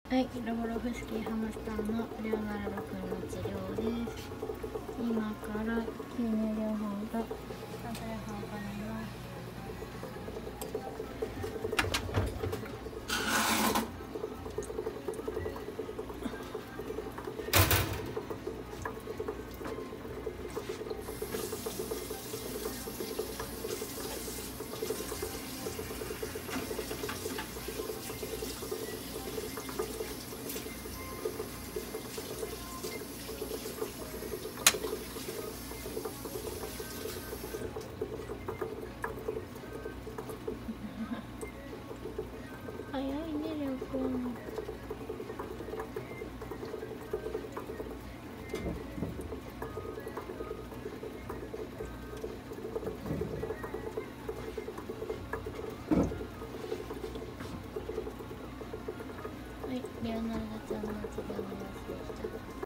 はい、ロボロフスキーハムスターのレオナルド君の治療です。今から吸入療法と酸素療法を行います。早いね、りょうくん。はい、レオナルドちゃんの治療です。